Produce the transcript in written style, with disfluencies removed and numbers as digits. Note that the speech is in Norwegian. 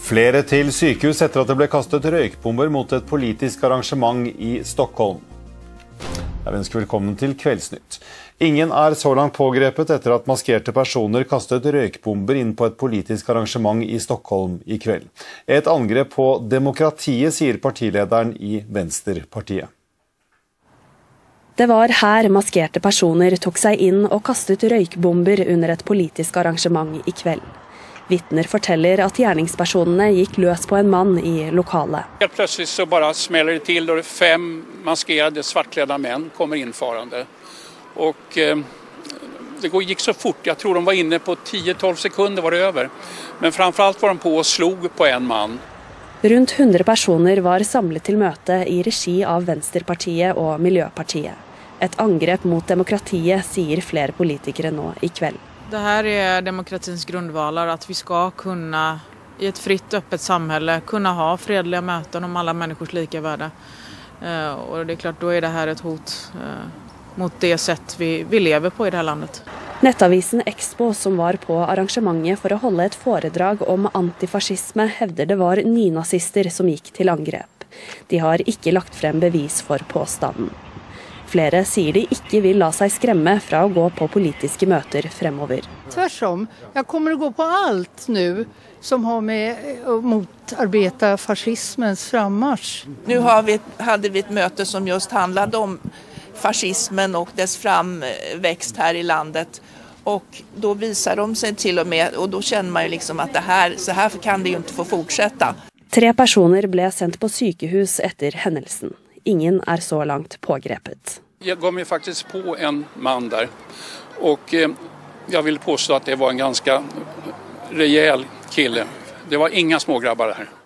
Flere til sykehus etter at det ble kastet røykbomber mot et politisk arrangement i Stockholm. Jeg ønsker velkommen til Kveldsnytt. Ingen er så langt pågrepet etter at maskerte personer kastet røykbomber inn på et politisk arrangement i Stockholm i kveld. Et angrep på demokratiet, sier partilederen i Venstrepartiet. Det var her maskerte personer tok seg inn og kastet røykbomber under et politisk arrangement i kveld. Vittner forteller at gjerningspersonene gikk løs på en mann i lokalet. Helt plötsligt så bara smäller det till då 5 maskerade svartklädda män kommer infarande. Och det gick så fort, jag tror de var inne på 10-12 sekunder var det över. Men framförallt var de på och slog på en man. Rundt 100 personer var samlet til møte i regi av Venstrepartiet og Miljöpartiet. Et angrep mot demokratiet, sier flere politikere nå i kveld. Det här är demokratins grundvalar, att vi ska kunna i ett fritt öppet samhälle kunna ha fredliga möten om alla människors lika värde. Och det är klart, då är det här ett hot mot det sätt vi lever på i det här landet. Nettavisen Expo, som var på arrangementet for å holde et foredrag om antifascisme, hevder det var nynazister som gikk til angrep. De har ikke lagt frem bevis for påstanden. Flere sier de ikke vil la seg skremme fra å gå på politiske møter fremover. Tvärtom, jag kommer att gå på allt nu som har med att motarbeta fascismens frammarsch. Nu hade vi ett möte som just handlade om fascismen och dess framväxt här i landet. Och då visar de sig till och med, och då känner man ju liksom att så här kan det ju inte få fortsätta. 3 personer ble sendt på sykehus etter hendelsen. Ingen er så langt pågrepet. Jag gav mig faktiskt på en man där och jag vill påstå att det var en ganska rejäl kille. Det var inga smågrabbar här.